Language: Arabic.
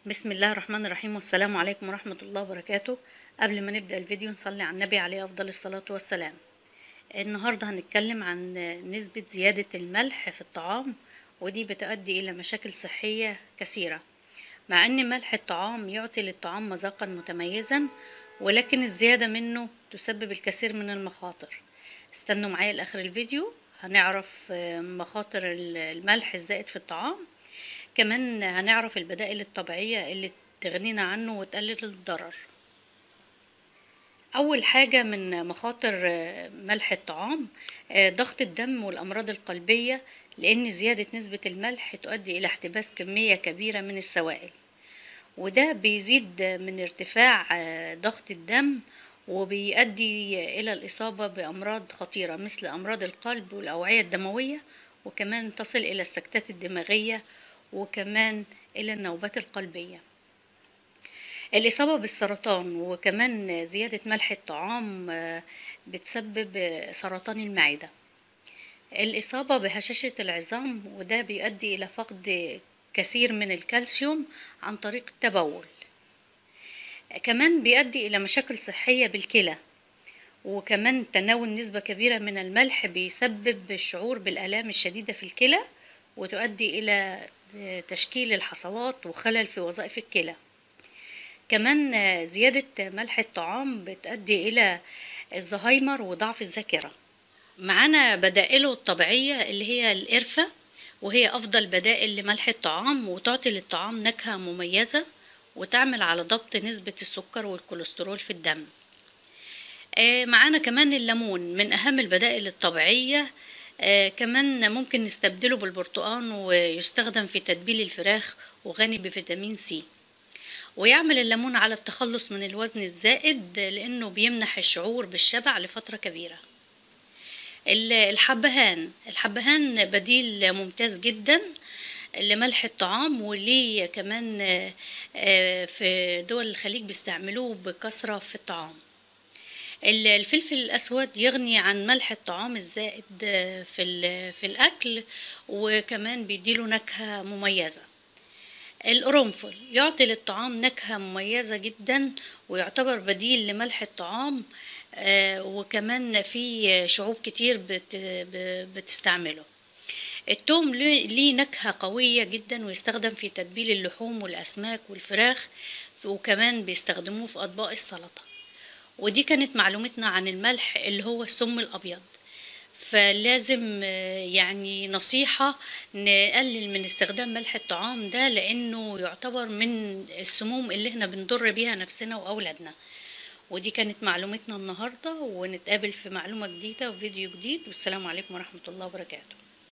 بسم الله الرحمن الرحيم، والسلام عليكم ورحمة الله وبركاته. قبل ما نبدأ الفيديو نصلي على النبي عليه أفضل الصلاة والسلام. النهاردة هنتكلم عن نسبة زيادة الملح في الطعام، ودي بتؤدي إلى مشاكل صحية كثيرة. مع أن ملح الطعام يعطي للطعام مذاقا متميزا، ولكن الزيادة منه تسبب الكثير من المخاطر. استنوا معايا لآخر الفيديو هنعرف مخاطر الملح الزائد في الطعام. كمان هنعرف البدائل الطبيعية اللي تغنينا عنه وتقلل الضرر. أول حاجة من مخاطر ملح الطعام ضغط الدم والأمراض القلبية، لأن زيادة نسبة الملح تؤدي إلى احتباس كمية كبيرة من السوائل، وده بيزيد من ارتفاع ضغط الدم، وبيؤدي إلى الإصابة بأمراض خطيرة مثل أمراض القلب والأوعية الدموية، وكمان تصل إلى السكتات الدماغية، وكمان إلى النوبات القلبية. الإصابة بالسرطان، وكمان زيادة ملح الطعام بتسبب سرطان المعدة. الإصابة بهشاشة العظام، وده بيؤدي إلى فقد كثير من الكالسيوم عن طريق التبول. كمان بيؤدي إلى مشاكل صحية بالكلى، وكمان تناول نسبة كبيرة من الملح بيسبب الشعور بالآلام الشديدة في الكلى، وتؤدي إلى تشكيل الحصوات وخلل في وظائف الكلى. كمان زيادة ملح الطعام بتؤدي إلى الزهايمر وضعف الذاكرة. معانا بدائله الطبيعية اللي هي القرفة، وهي أفضل بدائل لملح الطعام، وتعطي للطعام نكهة مميزة، وتعمل على ضبط نسبة السكر والكوليسترول في الدم. معانا كمان الليمون من أهم البدائل الطبيعية. كمان ممكن نستبدله بالبرتقال، ويستخدم في تتبيل الفراخ، وغني بفيتامين سي. ويعمل الليمون على التخلص من الوزن الزائد، لأنه بيمنح الشعور بالشبع لفترة كبيرة. الحبهان بديل ممتاز جدا لملح الطعام، وليه كمان في دول الخليج بيستعملوه بكثرة في الطعام. الفلفل الأسود يغني عن ملح الطعام الزائد في الأكل، وكمان بيديله نكهة مميزة. القرنفل يعطي للطعام نكهة مميزة جدا، ويعتبر بديل لملح الطعام، وكمان في شعوب كتير بتستعمله. التوم ليه نكهة قوية جدا، ويستخدم في تتبيل اللحوم والأسماك والفراخ، وكمان بيستخدموه في أطباق السلطة. ودي كانت معلومتنا عن الملح اللي هو السم الأبيض. فلازم يعني نصيحة نقلل من استخدام ملح الطعام ده، لأنه يعتبر من السموم اللي احنا بنضر بيها نفسنا وأولادنا. ودي كانت معلومتنا النهاردة، ونتقابل في معلومة جديدة وفيديو جديد، والسلام عليكم ورحمة الله وبركاته.